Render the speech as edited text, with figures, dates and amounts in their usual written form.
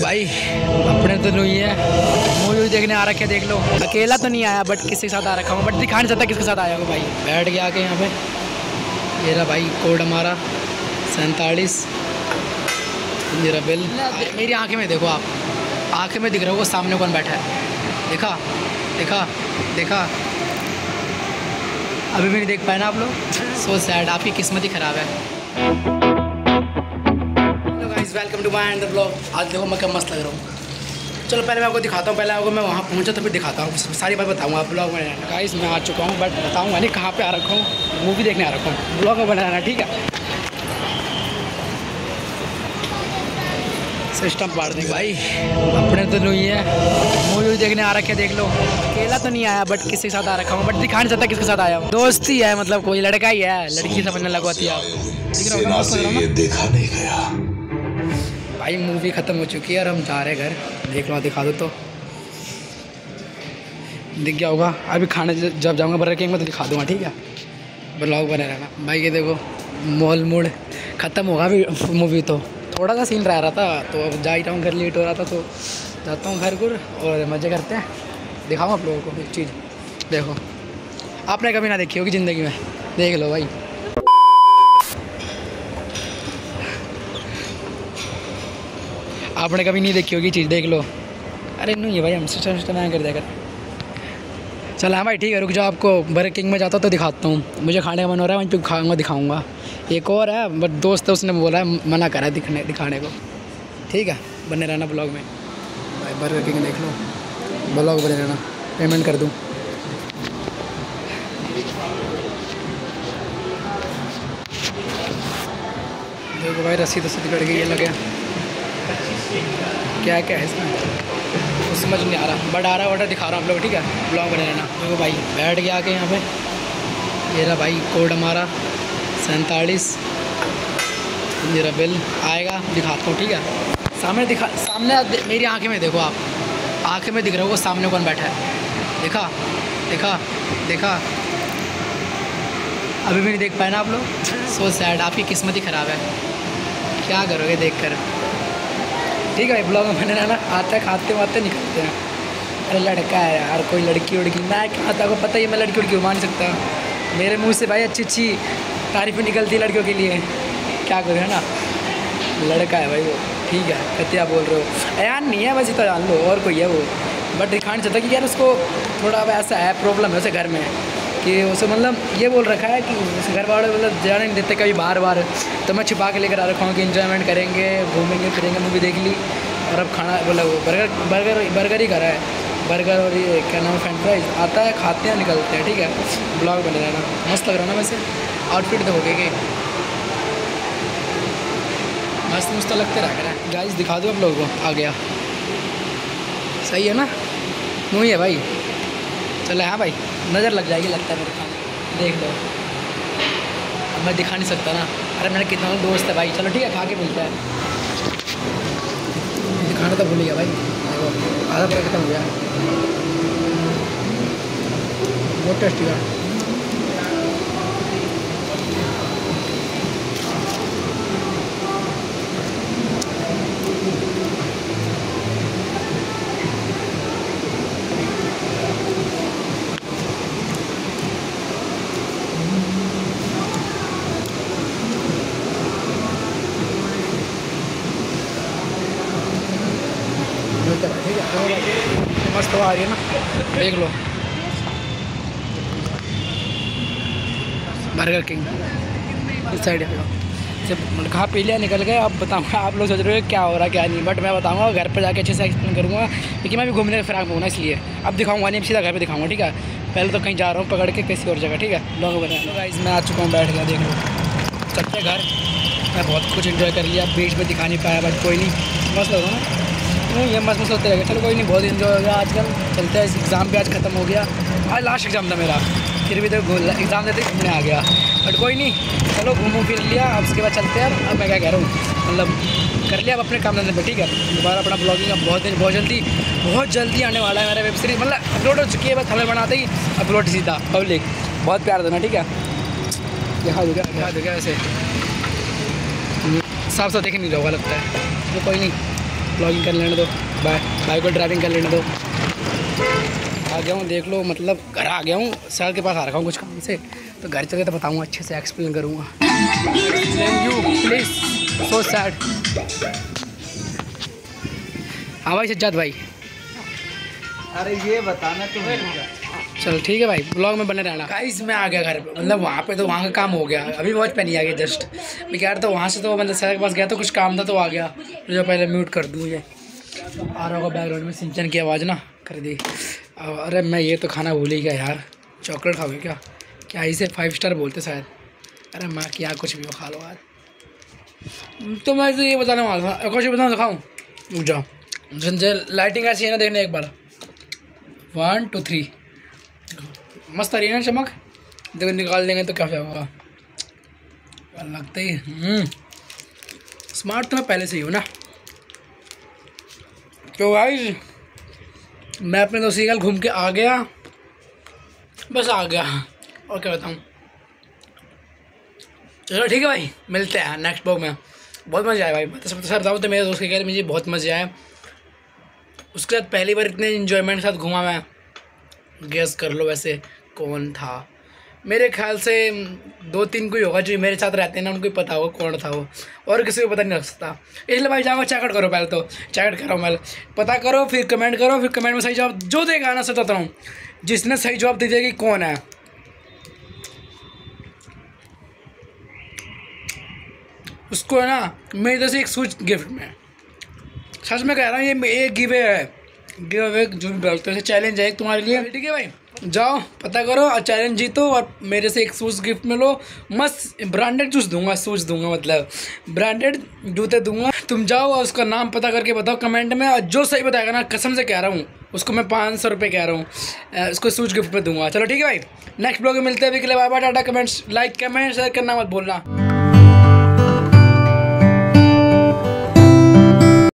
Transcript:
भाई अपने तो नहीं है, मूवी देखने आ रखे देख लो। अकेला तो नहीं आया बट किसी के साथ आ रखा हूँ, बट दिखा नहीं सकता किसके साथ आया हूँ। भाई बैठ गया आके यहाँ पे, ये रहा भाई कोड हमारा 47, मेरा बिल। मेरी आंखें में देखो, आप आंखें में दिख रहा होगा सामने कौन बैठा है। देखा देखा देखा, अभी भी नहीं देख पाए ना आप लोग। सो सैड, आपकी किस्मत ही ख़राब है। Welcome to my and the blog. आज देखो मैं क्या मस्त लग रहा हूँ। चलो पहले मैं आपको दिखाता हूँ, पहले आपको मैं वहाँ पहुँचा तो फिर दिखाता हूँ, सारी बात बताऊँगा आप ब्लॉग में। गाइस मैं आ चुका हूँ बट बताऊँगा नहीं कहाँ पे आ रखा हूँ, मूवी देखने आ रखा हूँ। ब्लॉग में बना रहना, ठीक है। सिस्टम पाड़ देंगे भाई, अपने तो नहीं है, मूवी देखने आ रखे देख लो। अकेला तो नहीं आया बट किसी के साथ आ रखा हूँ, बट दिखा नहीं सकता किसके साथ आया हूँ। दोस्त ही है, मतलब कोई लड़का ही है, लड़की समझने लगवाती है आप। ये देखा नहीं गया भाई मूवी ख़त्म हो चुकी है और हम जा रहे हैं घर। देख लो, दिखा दो तो दिख गया होगा। अभी खाने जब जाऊँगा बर्गर किंग में तो दिखा दूँगा, ठीक है। ब्लॉग बने रहना भाई। ये देखो मॉल मूड ख़त्म होगा अभी मूवी, तो थोड़ा सा सीन रह रहा था तो अब जा ही रहा हूँ घर, लेट हो रहा था तो जाता हूँ घर गुर और मज़े करते हैं। दिखाऊँ आप लोगों को एक चीज़, देखो आपने कभी ना देखी होगी ज़िंदगी में, देख लो भाई। आपने कभी नहीं देखी होगी चीज़, देख लो। अरे नहीं है भाई, हम सिस्टम ना कर देगा। चल हाँ भाई ठीक है, रुक जाओ, आपको बर्गर किंग में जाता तो दिखाता हूँ। मुझे खाने का मन हो रहा है, वहीं पे खाऊंगा, दिखाऊंगा। एक और है बट दोस्त है, उसने बोला है, मना करा है दिखाने को, ठीक है। बने रहना ब्लॉग में भाई, बर्गर किंग देख लो, ब्लॉग बने रहना। पेमेंट कर दूँ, देखो भाई रसीद कट गई, ये लगे क्या क्या है इसमें कुछ समझ नहीं आ रहा, बट आ रहा ऑर्डर दिखा रहा हूँ आप लोग, ठीक है। ब्लॉग बने रहना। देखो भाई बैठ गया आके यहाँ पे, ये रहा भाई कोड हमारा 47, मेरा बिल आएगा, दिखाता हूँ, ठीक है। सामने मेरी आंखें में देखो, आप आंखें में दिख रहा होगा सामने कौन बैठा है। देखा देखा देखा, अभी भी नहीं देख पाए ना आप लोग। सो सैड, आपकी किस्मत ही ख़राब है, क्या करोगे देख कर, ठीक है भाई। ब्लॉग में बने रहना। आते खाते वाते निकलते हैं। अरे लड़का है यार, कोई लड़की उड़की मैं कहाँ था, को पता ही मैं लड़की उड़की मान नहीं सकता। मेरे मुंह से भाई अच्छी अच्छी तारीफ़ें निकलती है लड़कियों के लिए, क्या करूँ, है ना। लड़का है भाई वो, ठीक है। कतिया बोल रहे हो यार, नहीं है वैसे तो जान लो, और कोई है वो, बट दिखा नहीं चाहता कि यार उसको थोड़ा वैसा है, प्रॉब्लम है उसे घर में, कि उसे मतलब ये बोल रखा है कि उसे घर वाले मतलब जाने नहीं देते कभी बार, तो मैं छिपा के लेकर आ रखा हूँ कि इन्जॉयमेंट करेंगे, घूमेंगे फिरेंगे, मूवी देख ली और अब खाना बोला वो बर्गर ही करा है। बर्गर और ये क्या नाम है, फ्रेंच फ्राइज आता है, खाते हैं निकलते हैं, ठीक है। ब्लॉग बने रहना। मस्त लग रहा ना वैसे, आउटफिट देखोगे कि मस्त तो लगते रह रहा है। गाइस दिखा दो आप लोगों को, आ गया, सही है ना, वही है भाई। चलो हाँ भाई, नज़र लग जाएगी लगता है मेरे खाने, देख लो। अब मैं दिखा नहीं सकता ना, अरे मैंने कितना दोस्त है भाई। चलो ठीक है, खा के मिलता है। दिखाना तो भूल गया भाई, देखो आधा पूरा खत्म हो गया, बहुत टेस्टी है। ठीक है, मस्त आ रही है ना, देख लो। बर्गर किंग इस साइड जब खा पी लिया निकल गए। अब बताऊँगा, आप लोग सोच रहे हो क्या हो रहा क्या नहीं, बट मैं बताऊँगा घर पर जाके अच्छे से एक्सप्लेन करूँगा, क्योंकि मैं भी घूमने का फिराक हूँ ना, इसलिए अब दिखाऊँगा नहीं, सीधा घर पे दिखाऊँगा, ठीक है। पहले तो कहीं जा रहा हूँ पकड़ के किसी और जगह, ठीक है। लोग बने गाइस, मैं आ चुका हूँ, बैठ गया, देख लो। चलते घर, मैं बहुत कुछ इन्जॉय कर लिया, बीच में दिखा नहीं पाया बट कोई नहीं, मस्त लगा ना, ये मस्त होते रहेगा। चलो कोई नहीं, बहुत इन्जॉय हो गया आजकल। चलते हैं, एग्ज़ाम भी आज ख़त्म हो गया, आज लास्ट एग्ज़ाम था मेरा, फिर भी तो एग्ज़ाम देते घूमने आ गया, बट कोई नहीं, चलो घूमो फिर लिया। अब उसके बाद चलते हैं। अब मैं क्या कह रहा हूँ, मतलब कर लिया अब अपने काम धंधे पे, ठीक है। दोबारा अपना ब्लॉगिंग अब बहुत जल्दी आने वाला है मेरा वेब सीरीज़, मतलब अपलोड हो चुकी है, बस हमें बनाते ही अपलोड सीधा पब्लिक। बहुत प्यार देना, ठीक है। दिखा दो क्या वैसे साफ देख नहीं रहा होगा लगता है, तो कोई नहीं, ब्लॉगिंग कर लेने दो, बाइक को ड्राइविंग कर लेने दो। आ गया हूँ, देख लो, मतलब घर आ गया हूँ, सर के पास आ रखा हूँ कुछ काम से, तो घर चल के तो बताऊँगा, अच्छे से एक्सप्लेन करूँगा। You please, so sad. हाँ भाई सज्जाद भाई, अरे ये बताना तुम्हें। चल ठीक है भाई, ब्लॉग में बने रहना। गाइस मैं आ गया घर पे, मतलब वहाँ पे तो वहाँ का काम हो गया, अभी वॉच पे नहीं आ गया जस्ट। मैं कह रहा था वहाँ से तो मतलब सर के पास गया तो कुछ काम था तो आ गया, जो पहले म्यूट कर दूँ। ये आ रहा होगा बैकग्राउंड में सिंचन की आवाज़ ना, कर दी। अरे मैं ये तो खाना भूल ही गया यार, चॉकलेट खाओगे क्या? क्या इसे 5 स्टार बोलते शायद। अरे मैं क्या कुछ भी खा लो यार। तो मैं तो ये बताने वाला था, कुछ बताऊँ दिखाऊँ? रुक जाओ, लाइटिंग ऐसी है ना, देखने एक बार। 1 2 3 मस्त आ रही है ना चमक। देखो निकाल देंगे तो क्या होगा, लगता ही स्मार्ट तो मैं पहले से ही हूँ ना। तो गाइस मैं अपने दोस्त के घर घूम के आ गया, बस आ गया, और क्या बताऊँ। चलो ठीक है भाई, मिलते हैं नेक्स्ट ब्लॉग में। बहुत मज़ा आया भाई, तो सर बताऊँ तो मेरे दोस्त के घर मुझे बहुत मज़ा आया। उसके बाद पहली बार इतने इन्जॉयमेंट के साथ घूमा मैं। गेस कर लो वैसे कौन था, मेरे ख्याल से 2-3 कोई होगा जो मेरे साथ रहते हैं ना, उनको ही पता होगा कौन था वो, और किसी को पता नहीं लग सकता। इसलिए भाई जाओ चेकआउट करो, पहले तो चेकआउट करो, पहले पता करो, फिर कमेंट करो, फिर कमेंट में सही जवाब जो देगा ना, सोचता हूँ जिसने सही जवाब दे दिया कि कौन है, उसको है ना मेरी तरफ से एक सूच गिफ्ट में। सच में कह रहा हूँ, ये एक गिव है, गिव अवे जो भी बोलते हैं, चैलेंज है तुम्हारे लिए। ठीक है भाई, जाओ पता करो और चैलेंज जीतो, और मेरे से एक शूज़ गिफ्ट में लो। मस्त ब्रांडेड शूज़ दूंगा, मतलब ब्रांडेड जूते दूंगा। तुम जाओ और उसका नाम पता करके बताओ कमेंट में, और जो सही बताएगा ना, कसम से कह रहा हूँ, उसको मैं 500 रुपये कह रहा हूँ, उसको शूज़ गिफ्ट में दूंगा। चलो ठीक है भाई, नेक्स्ट ब्लॉग में मिलते हैं। अभी के लिए bye bye, tata. Comments like comment share करना मत भूलना।